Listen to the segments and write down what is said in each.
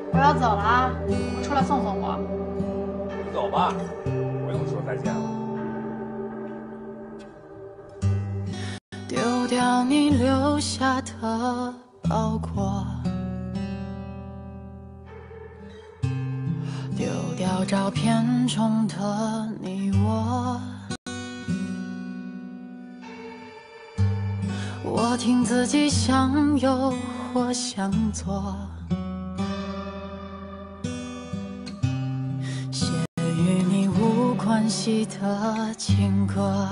我要走了啊，你们出来送送我。 你走吧，不用说再见了。 丢掉你留下的包裹，丢掉照片中的你我。我听自己想有或想做，写与你无关系的情歌。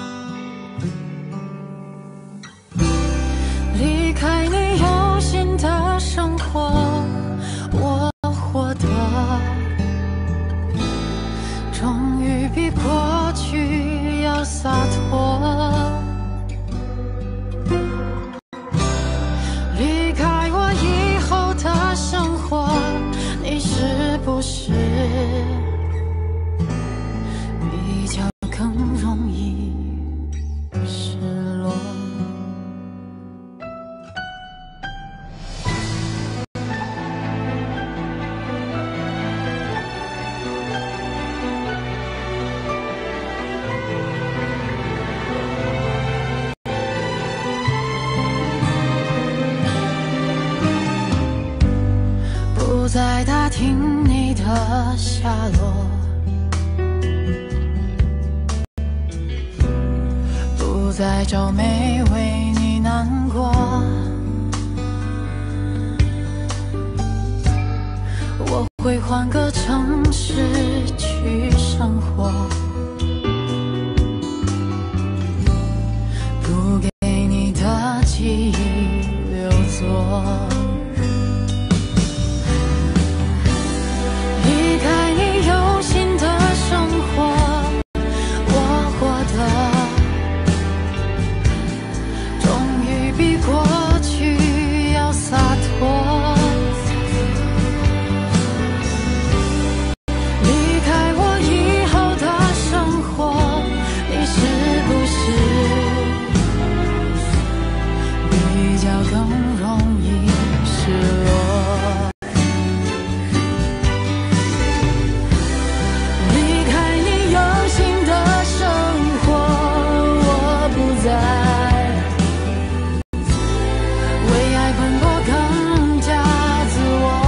离开你有新的生活，我获得终于比过去要洒脱。离开我以后的生活，你是不是比较更容易失落？不再打听你的下落，不再皱眉为你难过。我会换个城市去生活，不给你的记忆留作。离开你有新的生活，我获得终于比过去要洒脱。离开我以后的生活，你是不是比较更容易失落？离开你有新的生活，我不再为爱奔波更加自我。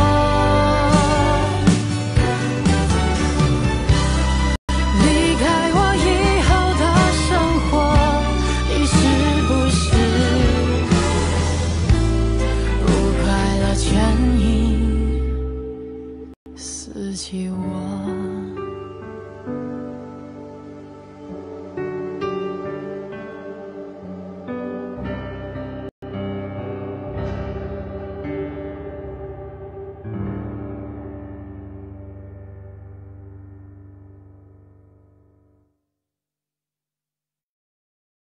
离开我以后的生活，你是不是不快乐全因思起我？